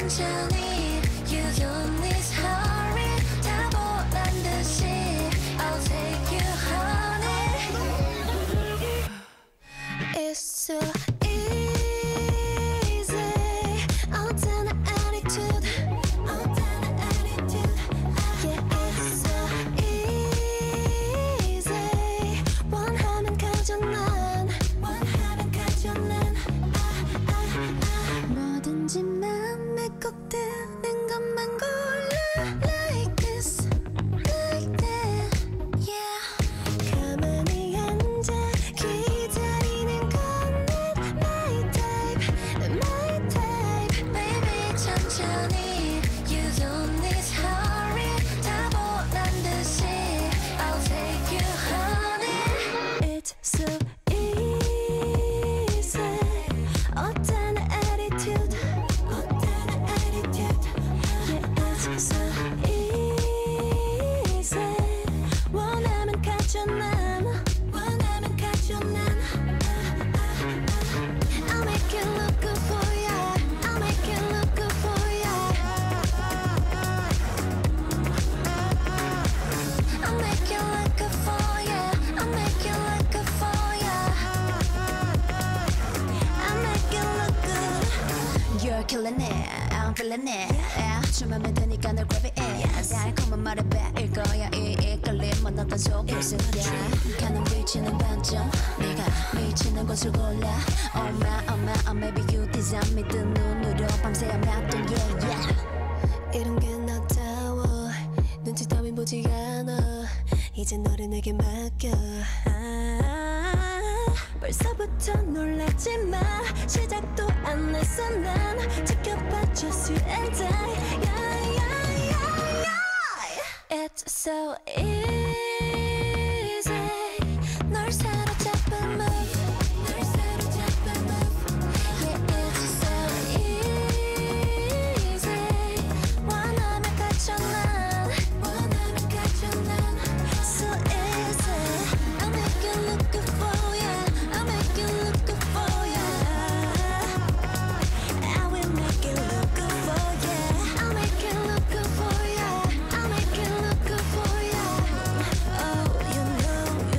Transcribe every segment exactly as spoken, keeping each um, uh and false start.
천천히 You don't need hurry 다 보란 듯이 I'll take you honey It's so easy 어떤 attitude 어떤 attitude Yeah it's so easy 원하면 가져 난 원하면 가져 난 아, 아, 아. 뭐든지 맘에 꼭 드는 것만 골라 Like this like that Yeah 가만히 앉아 기다리는 건 not my type my type Baby 천천히 You don't need hurry 다 보란 듯이 I'll take you honey It's so easy 어떤 attitude 어떤 attitude Yeah it's so easy 원하면 가져 난 원하면 가져 난 I'll make it look good for ya I'll make it look good for ya I'll make it look good for ya I'll make it look good for ya I'll make it look good You're killing it I'm feeling it 춤하면 되니까 널 grab it 달콤한 말에 빼일 거야 이 이끌림은 어떤 속일수야 가는 위치는 반점 네가 미치는 곳을 골라 Oh my oh my oh maybe you design me 뜬 눈으로 밤새야 놔둔 yeah yeah 이런 게 나타워 눈치 따윈 보지 않아 이제 너를 내게 맡겨 아, 벌써부터 놀라지 마 시작도 안 했어 난 지켜봐 just you and I yeah, yeah, yeah, yeah. It's so easy 널 사로잡은 move 널 사로잡은 move Yeah it's so easy 원하면 가져 난 원하면 가져 난 So easy I'll make it look good for ya I'll make it look good for ya I will make it look good for ya I'll make it look good for ya I'll make it look good for ya Oh you know you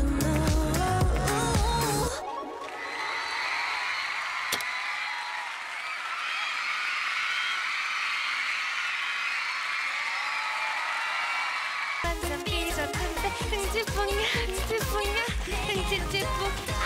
know 완전 삐졌는데 흥지뿡이야 흥지뿡이야 흥지지뿡